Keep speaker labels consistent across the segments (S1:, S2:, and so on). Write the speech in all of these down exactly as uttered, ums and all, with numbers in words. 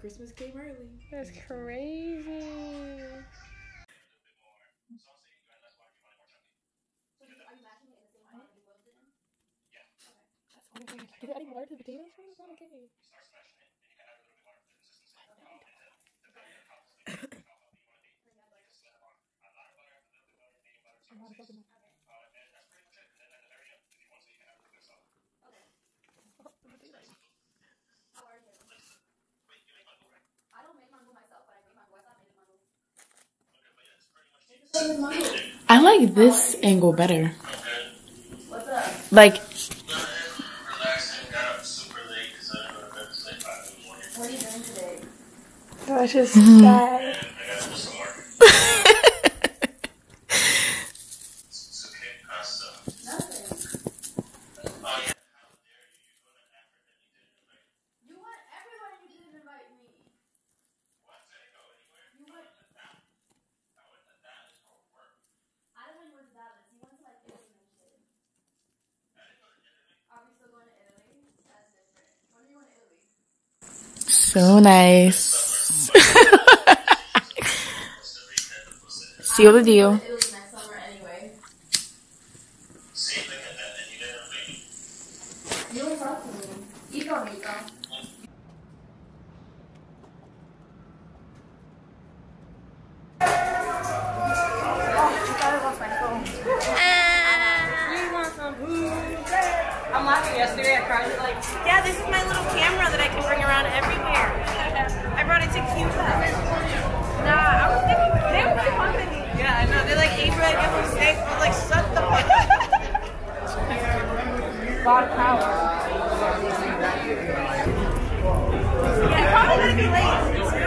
S1: Christmas came early.
S2: That's crazy. Did it add more to the potatoes? It's not okay.
S1: I like this angle better. Like,
S2: what are you doing today? Gosh, it's sad.
S1: so nice. Seal the deal.
S2: I'm laughing yesterday. I cried like, yeah, this is my little camera that I can bring around everywhere. I brought it to Cuba. Nah, I was thinking they were really pumping me. Yeah, I know. They're like, April, give them steak. I was like, shut the fuck up. God power. Yeah, it's probably gonna be late.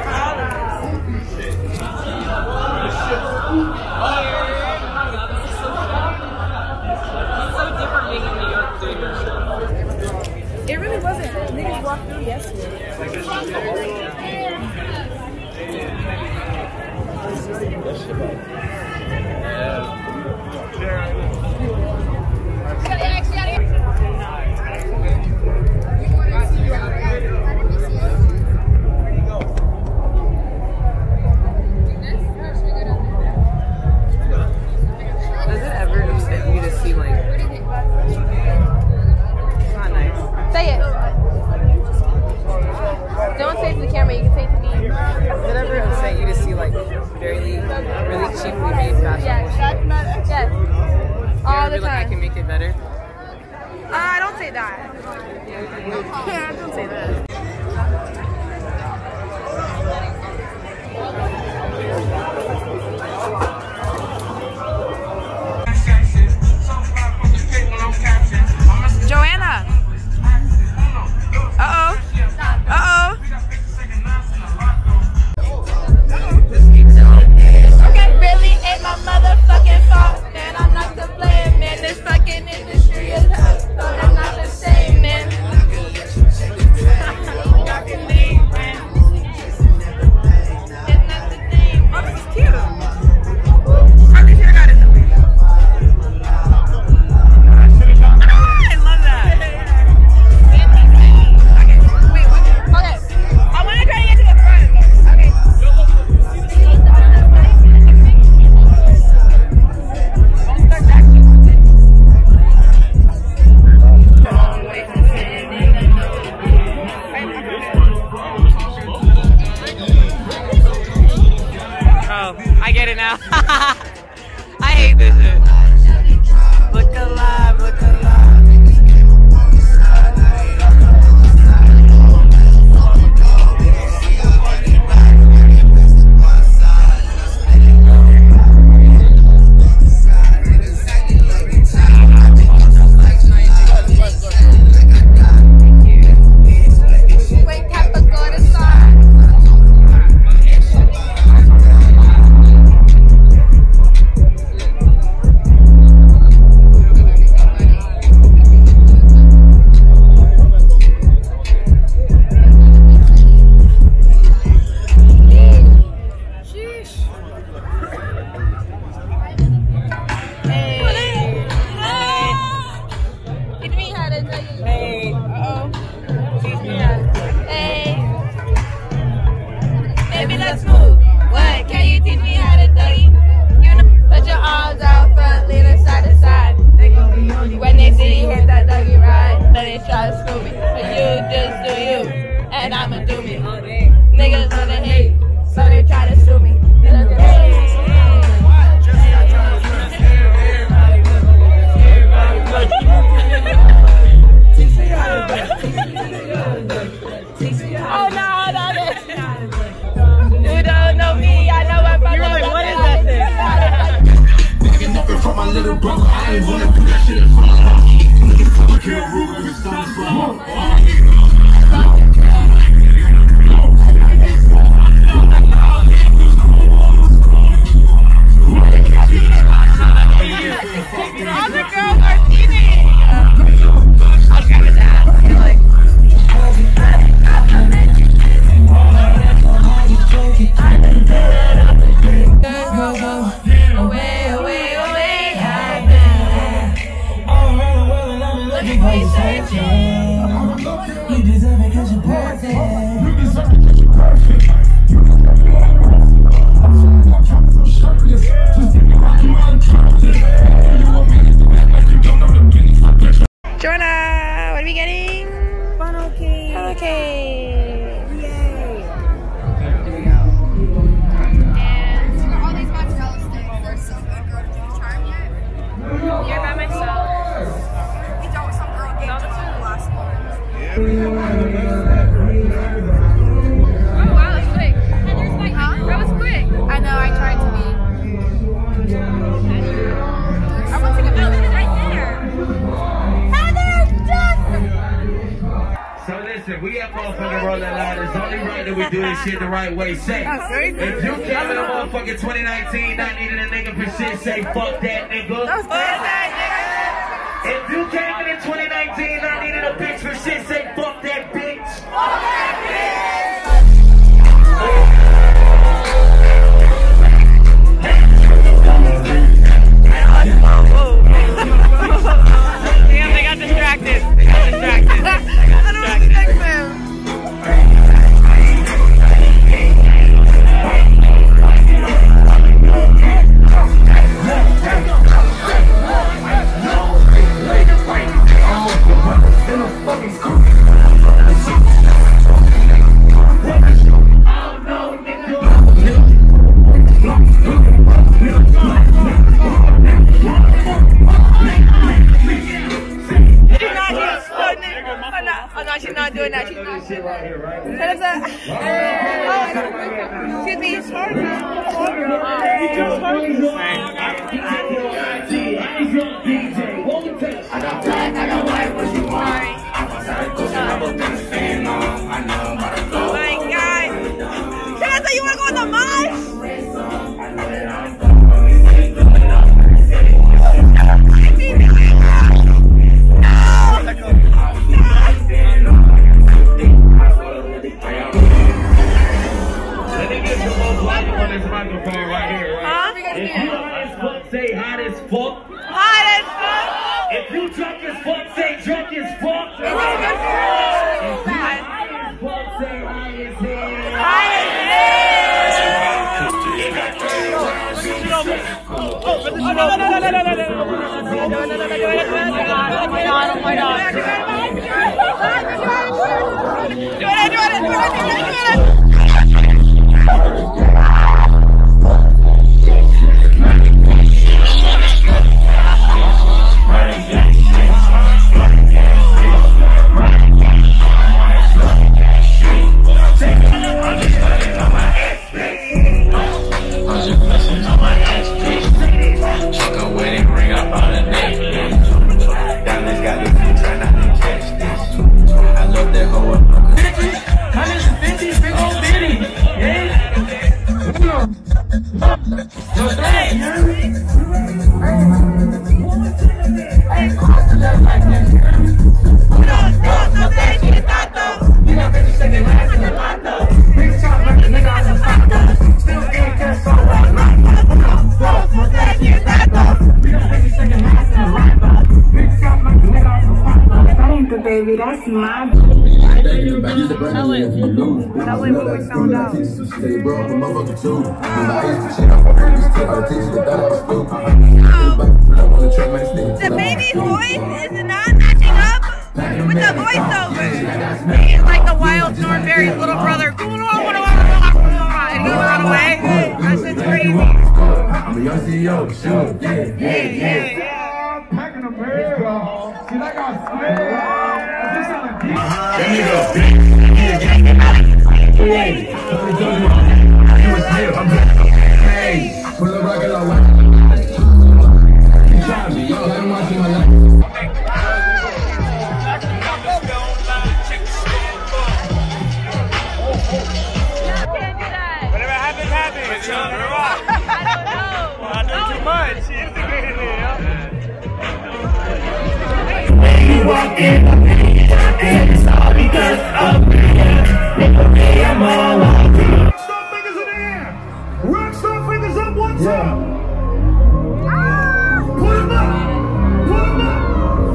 S2: It really wasn't. Niggas walked through yesterday.
S3: Does it ever upset you to see like?
S2: Say it. Don't say it to the camera, you can say it to me.
S3: Does it ever upset you to see like barely, really cheaply made fashion?
S2: Yes. Yes. All the
S3: time. Like I can make it better?
S2: Uh, don't say that. Don't say that. Joanna. Uh-oh. Uh-oh. Okay, really ain't my motherfucking fault. Man, I'm not to blame, man. This fucking industry is hot, so it's not the same, man. It's not the same. Oh, this is cute. I think you got it. Joanna, what are we getting? Funnel cake. Funnel cake. Yay. And
S4: all these mozzarella sticks, they're so good, girl. Did you try them yet?
S2: you're by myself.
S4: We don't. Some girl gave us the last one.
S2: Oh wow, that's quick. Huh? That was quick.
S4: I know. I tried to be.
S2: I want to go. Oh, look at right there.
S5: So listen, we have motherfucking Rolling Loud. It's only right that we do this shit the right way. Say, if you came in a motherfucking twenty nineteen not needing a nigga for shit, say fuck that nigga. If you came in in twenty nineteen not needing a bitch for shit, say fuck that bitch. Fuck that
S2: Damn, they got distracted. They got distracted. They got distracted. Oh no, she's not doing that. She's not doing that. That is a. Oh, excuse me. Sorry.
S5: I got black, I got white, what you want?
S2: Sorry. My God. Teresa, you want to go on the mosh?
S5: Say hot as fuck.
S2: Hot as fuck.
S5: If you drunk as fuck, say drunk as fuck.
S2: Is this good for us?
S5: Hot as fuck, say high as hell.
S2: Hot as
S6: Baby, that's my
S2: Tell it. Tell it what we found out. The baby's voice is not matching up with the voiceover. He's like the wild Thornberry's little brother. And he ran away. That's just crazy.
S7: I'm a young C E O. Sure. Yeah, yeah, yeah. Packing a pair. See, I got sweat. Pull up like a lot. You try me, yo, I'm watching my life.
S5: walking up here, and it's all because of me. Nigga, me, I'm all on you.
S7: Stop fingers in the air. Rockstar fingers up one time. Put them up. Put them up.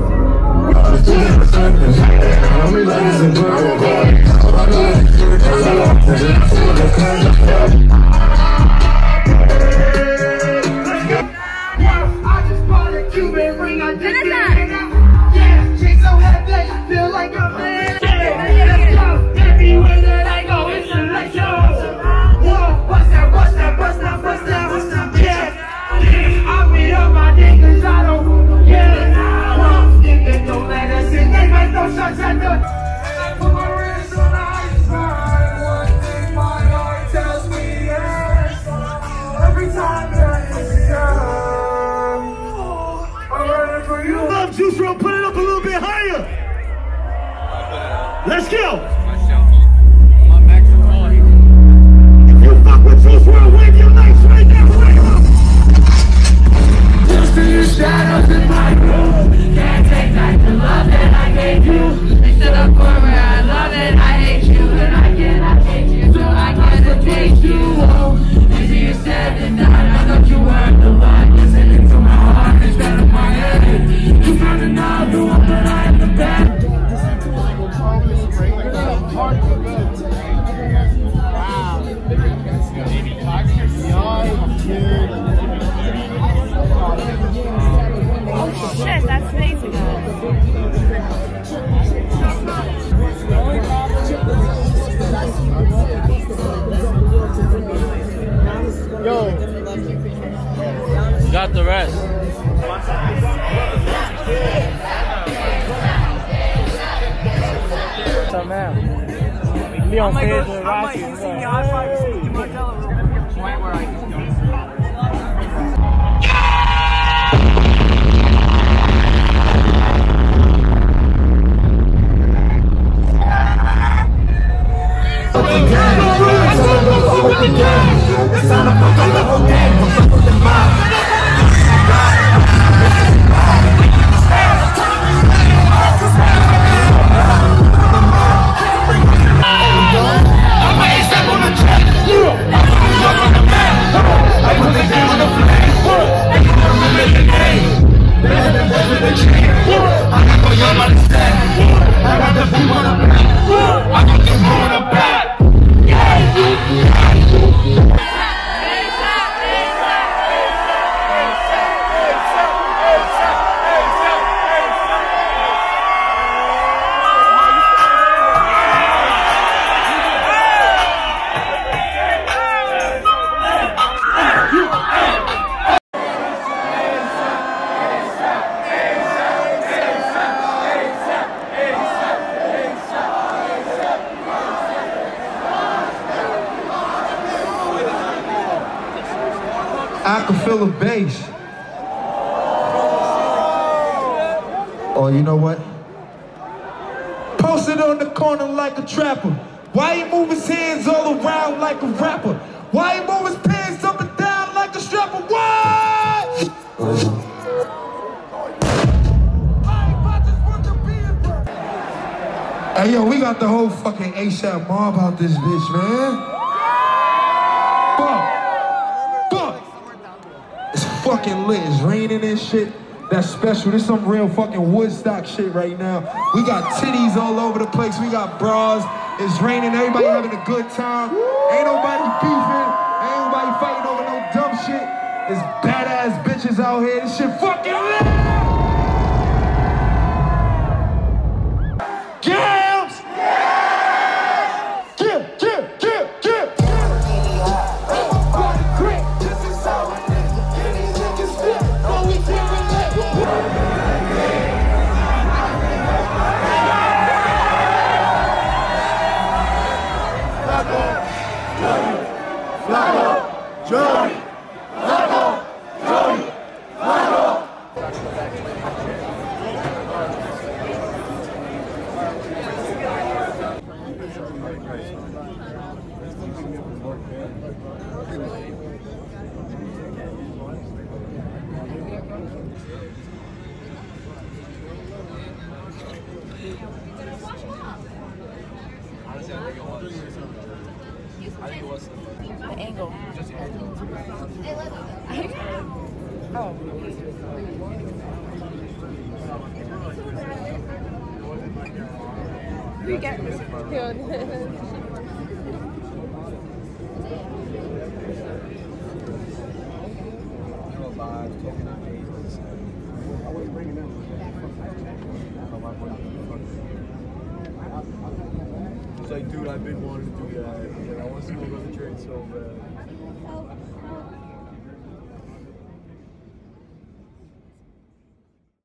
S7: I just bought a Cuban ring. I did it. Yeah, she's so happy. I feel like a man. Everywhere that I go, it's a lecture. Whoa, bust that, bust that, bust that, bust that, bust that, yeah. I beat up my niggas, I don't, yeah. Whoa, niggas don't let us in, they make no shots at the. I put my wrist on the ice bar. One thing my heart tells me yes. Every time that it's time, I'm running for you. Love Juice WRLD, put it up a little bit higher. Let's go. If you fuck with Juice WRLD, wave your legs right now, right now.
S5: Just see your shadows in my room. Can't take back the love that I gave you. They stood up for where I love it, I hate you, and I cannot hate you, so I cannot taste you. Oh, easier said than done. I thought you were the one. Listening to my heart instead of my head. You found another one, but I am the best.
S2: Oh shit, that's amazing.
S6: Yo, got the rest. So man, be on stage with Rocky. You see me high five, you see Marcella, we're gonna be a point where I can go.
S7: I can feel the bass. Oh, you know what? Posted on the corner like a trapper. Why he move his hands all around like a rapper? Why he move his pants up and down like a strapper? What? Hey yo, we got the whole fucking ASAP mob out this bitch, man. Fuck. It's fucking lit. It's raining and shit. That's special. This some real fucking Woodstock shit right now. We got titties all over the place. We got bras. It's raining. Everybody having a good time. Ain't nobody beefing. Ain't nobody fighting over no dumb shit. There's badass bitches out here. This shit fucking lit. Gams! Yeah, yeah, yeah, yeah. Johnny, Flacco, Johnny, Flacco.
S2: We get
S6: It's like, dude, I've been wanting to do that. And I want to smoke on the train so bad.